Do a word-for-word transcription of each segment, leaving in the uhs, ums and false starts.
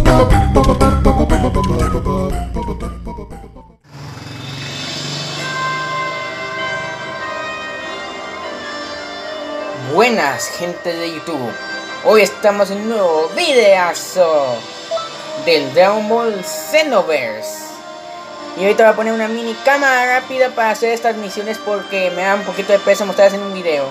Buenas gente de YouTube, hoy estamos en un nuevo videazo del Dragon Ball Xenoverse. Y ahorita voy a poner una mini cámara rápida para hacer estas misiones porque me da un poquito de peso mostrarlas en un video.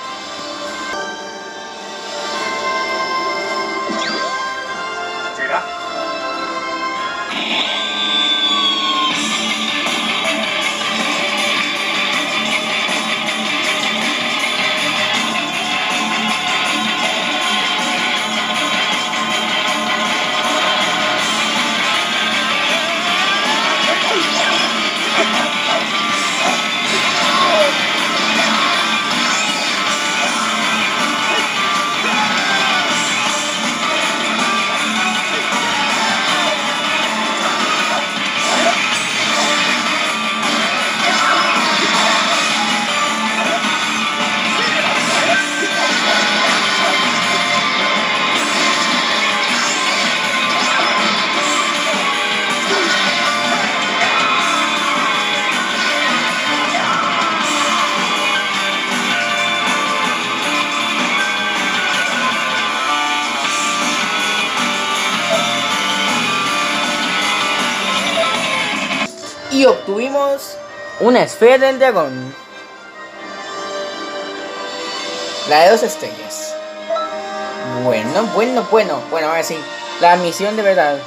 Y obtuvimos una esfera del dragón, la de dos estrellas. Bueno, bueno, bueno, bueno, ahora sí, la misión de verdad.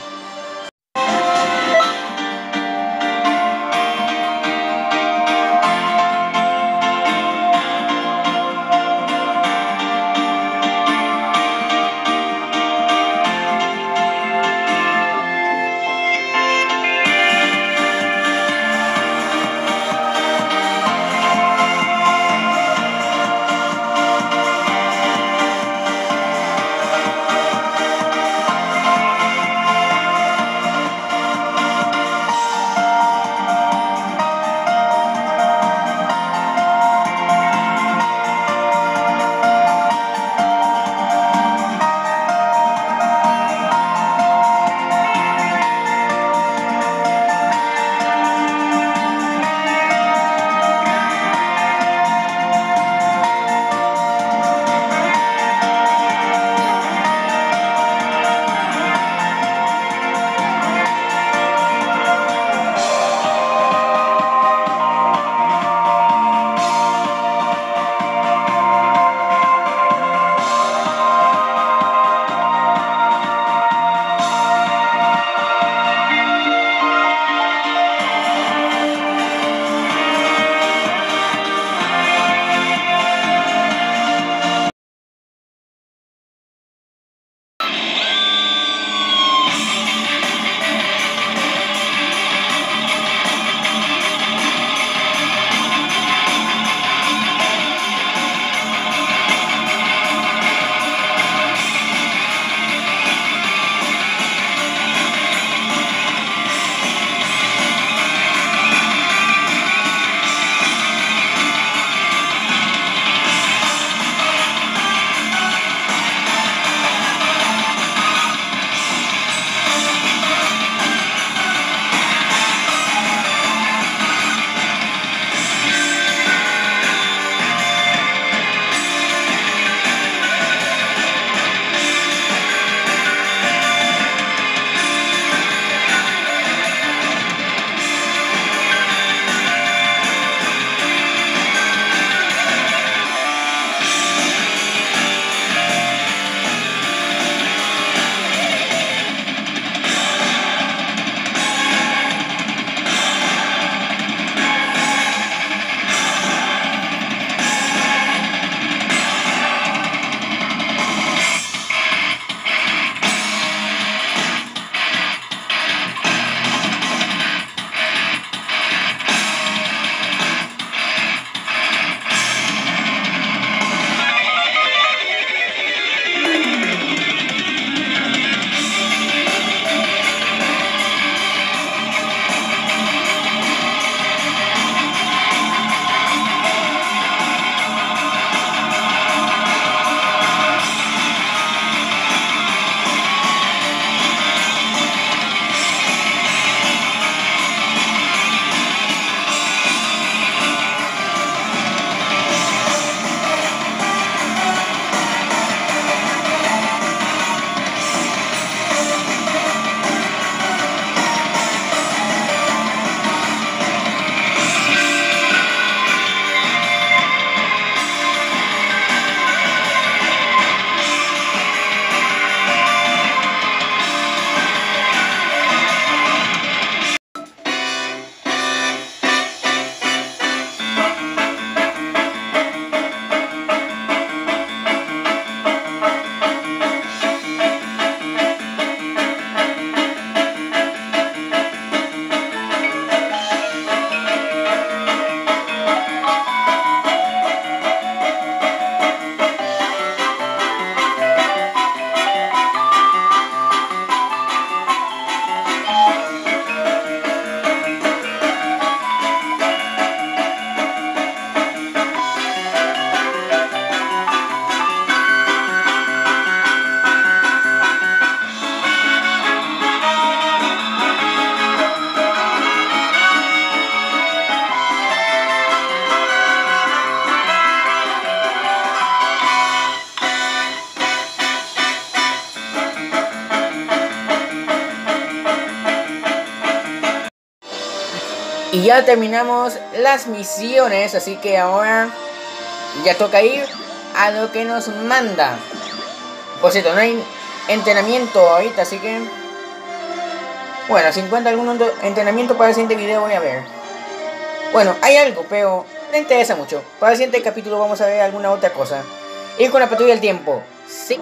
Y ya terminamos las misiones, así que ahora ya toca ir a lo que nos manda. Por cierto, no hay entrenamiento ahorita, así que... Bueno, si encuentro algún entrenamiento para el siguiente video voy a ver. Bueno, hay algo, pero no interesa mucho. Para el siguiente capítulo vamos a ver alguna otra cosa. Ir con la patrulla del tiempo. Sí.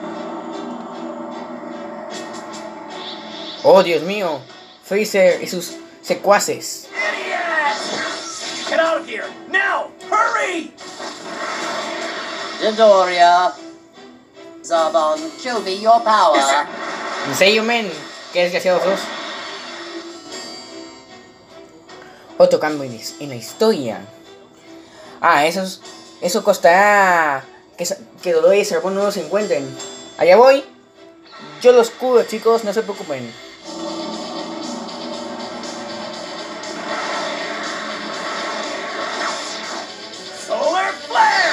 Oh, Dios mío. Freezer y sus secuaces. Get out of here! Now! Hurry! Dodoria, Zarbon, show me your power. ¿En serio, men? ¿Qué desgraciados sos? Otro cambio en la historia. Ah, esos, eso costará que, que Dodoria y Zarbon no se encuentren. Allá voy. Yo los cubro, chicos, no se preocupen. Solar flare!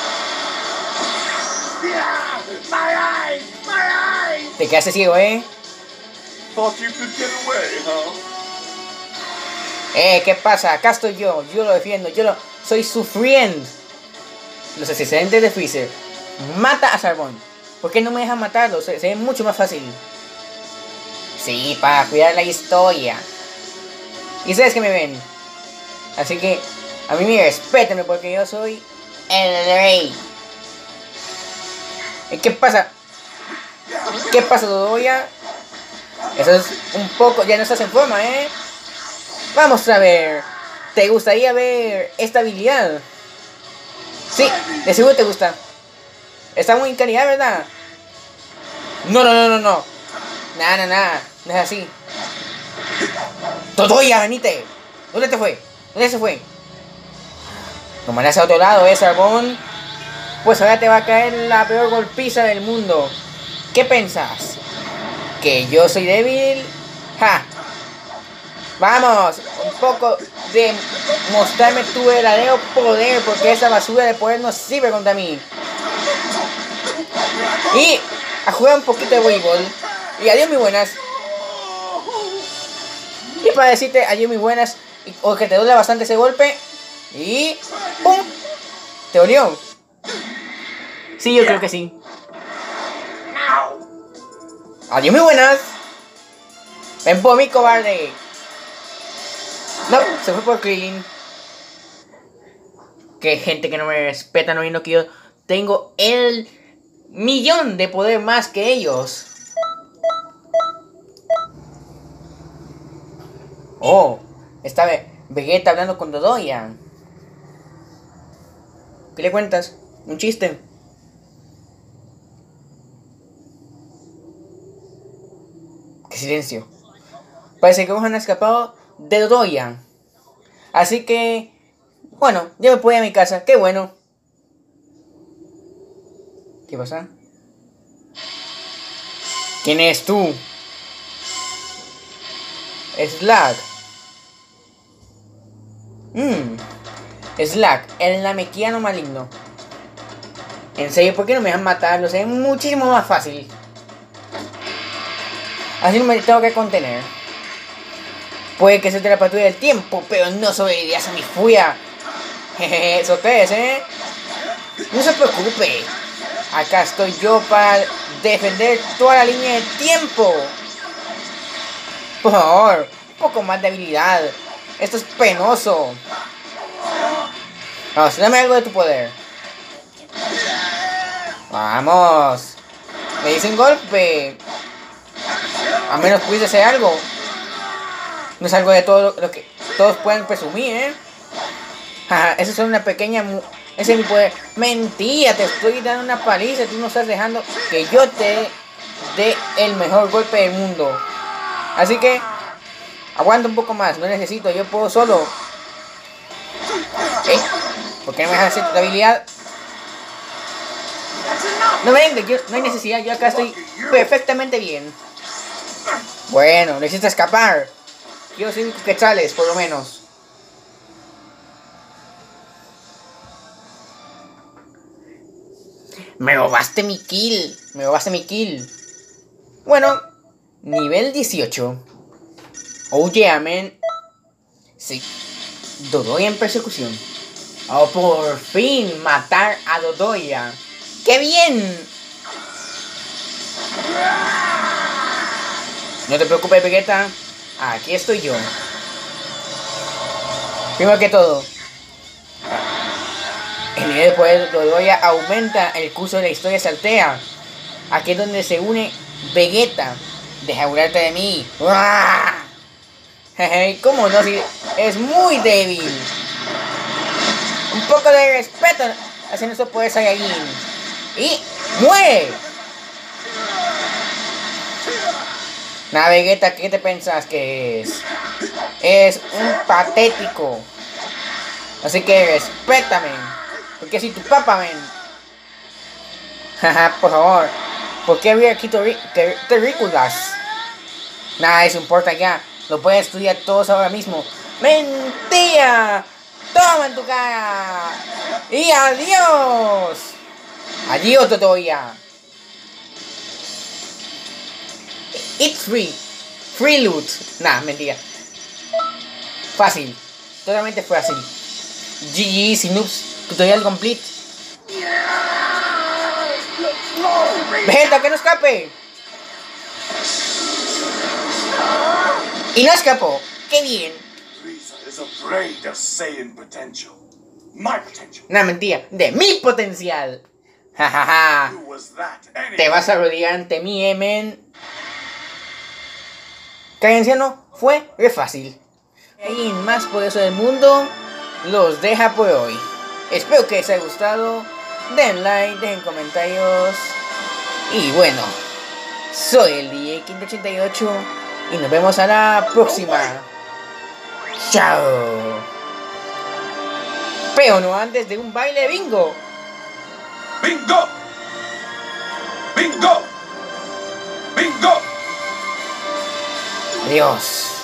Yeah, my eyes! My eyes! Te quedaste ciego, ¿eh? Thought you could get away, huh? Eh, ¿qué pasa? Acá estoy yo. Yo lo defiendo. Yo lo... soy su friend. Los asistentes de Freezer. Mata a Zarbon. ¿Por qué no me dejan matarlo? Se, se ve mucho más fácil. Sí, para cuidar la historia. Y ustedes que me ven. Así que a mí me respétenme porque yo soy el rey. ¿Y qué pasa? ¿Qué pasa, Dodoria? Eso es un poco... Ya no estás en forma, ¿eh? Vamos a ver. ¿Te gustaría ver esta habilidad? Sí, de seguro te gusta. Está muy en calidad, ¿verdad? No, no, no, no, no. Nada, nada, nada. No es así. Dodoria, venite. ¿Dónde te fue? ¿Dónde se fue? No me a otro lado, ¿eh, Zarbon? Pues ahora te va a caer la peor golpiza del mundo. ¿Qué pensás? ¿Que yo soy débil? ¡Ja! Vamos, un poco de mostrarme tu verdadero poder, porque esa basura de poder no sirve contra mí. Y a jugar un poquito de voleibol. Y adiós, muy buenas. Y para decirte adiós, muy buenas, o que te duele bastante ese golpe. Y... ¡pum! ¿Te dolió? Sí, yo creo que sí. Adiós, muy buenas. Ven por mí, cobarde. No, se fue por Krillin. Que gente que no me respeta, no viendo que yo tengo el millón de poder más que ellos. Oh, está Vegeta hablando con Dodoria. ¿Qué le cuentas? ¿Un chiste? ¡Qué silencio! Parece que han escapado de Dodoria. Así que... bueno, ya me puedo ir a mi casa. ¡Qué bueno! ¿Qué pasa? ¿Quién eres tú? Slack. Mmm. Slack, el namekiano maligno. En serio, ¿por qué no me dejan matarlo? Es muchísimo más fácil. Así no me tengo que contener. Puede que sea de la patrulla del tiempo, pero no sobrevivirás a mi furia. Jejeje, eso qué es, ¿eh? No se preocupe. Acá estoy yo para defender toda la línea de tiempo. Por favor, un poco más de habilidad. Esto es penoso. Vamos, dame algo de tu poder. Vamos. Me dicen golpe. A menos pudiese hacer algo. No es algo de todo lo que todos pueden presumir, ¿eh? Jaja, eso es solo una pequeña... Ese es mi poder. Mentira, te estoy dando una paliza. Tú no estás dejando que yo te dé el mejor golpe del mundo. Así que... aguanta un poco más. No necesito, yo puedo solo. ¿Eh? ¿Por qué no me dejas hacer tu habilidad? No venga, yo, no hay necesidad. Yo acá estoy perfectamente bien. Bueno, necesito escapar. Quiero cinco quetzales, por lo menos. Me robaste mi kill. Me robaste mi kill. Bueno, nivel dieciocho. Oh yeah, man. Sí. Dodoya en persecución. Oh, por fin matar a Dodoya. ¡Qué bien! No te preocupes, Vegeta. Aquí estoy yo. Primero que todo, el nivel de poder de Dodoya aumenta, el curso de la historia se altera. Aquí es donde se une Vegeta. Deja de burlarte de mí. ¿Cómo no? Si es muy débil. Un poco de respeto hacia nuestro poder Saiyajin. Y muere. Nada, Vegeta, ¿qué te pensás que es? Es un patético. Así que respétame. Porque soy tu papá, men. Jaja, por favor. ¿Por qué habría aquí terrícolas? Nada, eso importa ya. Lo pueden estudiar todos ahora mismo. ¡Mentira! ¡Toma en tu cara! ¡Y adiós! ¡Adiós, Dodoya! It's free. Free loot. Nah, mentira. Fácil. Totalmente fácil. G G, Sinoops. Tutorial complete. Vegeta, que no escape. Y no escapó. ¡Qué bien! Frieza is afraid of Saiyan potential. My potential. Nah, mentira. De mi potencial. Jajaja. Who was that anyway? Te vas a arrodillar ante mí, eh, men. Cada anciano fue re fácil. Y más poderoso del mundo los deja por hoy. Espero que les haya gustado. Den like, dejen comentarios. Y bueno, soy el D J Quinto ochenta y ocho y nos vemos a la próxima. Chao. Pero no antes de un baile bingo. Bingo! Bingo! Bingo! Adiós.